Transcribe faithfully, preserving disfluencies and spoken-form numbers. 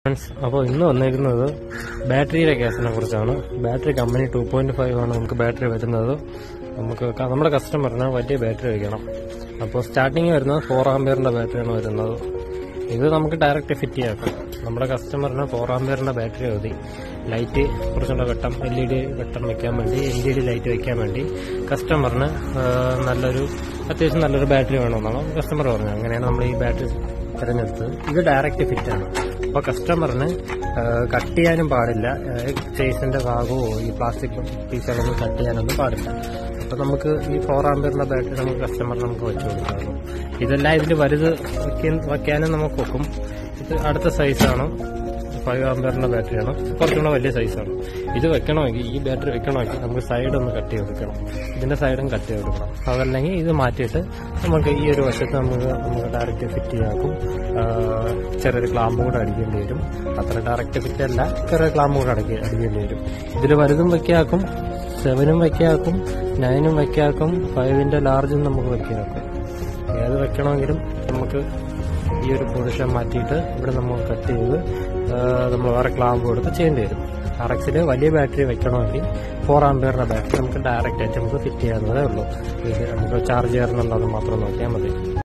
അപ്പോൾ ഇന്ന് വന്നിരിക്കുന്നത് ബാറ്ററിയുടെ കേസിനെ കുറിച്ചാണ്. Battery company two point five ആണ് നമുക്ക് ബാറ്ററി വരുന്നത്. നമുക്ക് നമ്മുടെ കസ്റ്റമറിന് വലിയ ബാറ്ററി വയ്ക്കണം. അപ്പോൾ സ്റ്റാർട്ടിങ് വരുന്നത് ഫോർ ആംപിയറിന്റെ ബാറ്ററിയാണ് വരുന്നത്. ഇത് നമുക്ക് ഡയറക്റ്റ് ഫിറ്റ് ചെയ്യാം. നമ്മുടെ കസ്റ്റമറിന് ഫോർ ആംപിയറിന്റെ ബാറ്ററി മതി. ലൈറ്റ് കുറച്ചുകൂടെ വെട്ടം എൽ ഇ ഡി വെട്ടം വെക്കാൻ വേണ്ടി എൽ ഇ ഡി ലൈറ്റ് വെക്കാൻ വേണ്ടി കസ്റ്റമറിന് നല്ലൊരു അത്യാവശ്യം നല്ലൊരു ബാറ്ററി വേണമെന്നാണ് കസ്റ്റമർ പറഞ്ഞത്. അങ്ങനെയാണ് നമ്മൾ ഈ ബാറ്ററി തിരഞ്ഞെടുത്തത്. ഇത് ഡയറക്റ്റ് ഫിറ്റ് ആണ്. അപ്പോൾ കസ്റ്റമറിന് കട്ട് ചെയ്യാനും പാടില്ല. ചേസിന്റെ ഭാഗമോ ഈ പ്ലാസ്റ്റിക് പീസുകളൊന്നും കട്ട് ചെയ്യാനൊന്നും പാടില്ല. അപ്പോൾ നമുക്ക് ഈ ഫോർ ആംപിയറിന്റെ ബാറ്ററി നമുക്ക് കസ്റ്റമറിന് നമുക്ക് വെച്ചു കൊടുക്കാറുള്ളൂ. ഇതെല്ലാം ഇതിൽ വലുത് വയ്ക്കാനും നമുക്ക് വെക്കും. ഇത് അടുത്ത സൈസാണ്, ഫൈവ് ആംപിയറിന്റെ ബാറ്ററിയാണ്. കുറച്ചുകൂടെ വലിയ സൈസാണ്. ഇത് വെക്കണമെങ്കിൽ ഈ ബാറ്ററി വെക്കണമെങ്കിൽ നമുക്ക് സൈഡ് ഒന്ന് കട്ട് ചെയ്ത് കൊടുക്കണം. ഇതിന്റെ സൈഡും കട്ട് ചെയ്ത് കൊടുക്കണം. അതല്ലെങ്കിൽ ഇത് മാറ്റിയിട്ട് നമുക്ക് ഈ ഒരു വശത്ത് നമുക്ക് നമുക്ക് ഡയറക്റ്റ് ഫിറ്റ് ചെയ്യാക്കും. ചെറിയൊരു ക്ലാമ്പ് കൂടെ അടിക്കേണ്ടി വരും. അത്ര ഡയറക്റ്റ് ഫിറ്റ് അല്ല, ചെറിയ ക്ലാമ്പ് കൂടെ അടക്കി അടിക്കേണ്ടി വരും. ഇതിൽ വലുതും വെക്കാക്കും, സെവനും വെക്കാക്കും, നയനും വെക്കാക്കും, ഫൈവിന്റെ ലാർജും നമുക്ക് വെക്കാക്കും. ഏത് വെക്കണമെങ്കിലും നമുക്ക് ഈ ഒരു പൊസിഷൻ മാറ്റിയിട്ട് ഇവിടെ നമ്മൾ കട്ട് ചെയ്ത് നമ്മൾ വേറെ ക്ലാമ്പ് കൊടുത്ത് ചെയ്യേണ്ടി വരും. ആർ എക്സിൽ വലിയ ബാറ്ററി വെക്കണമെങ്കിൽ ഫോർ ആംപിയറിന്റെ ബാറ്ററി നമുക്ക് ഡയറക്റ്റ് ആയിട്ട് നമുക്ക് ഫിറ്റ് ചെയ്യാവുന്നതേ ഉള്ളൂ. ഇത് നമുക്ക് ചാർജ് ചെയ്യാറുണ്ടെന്ന് മാത്രം നോക്കിയാൽ മതി.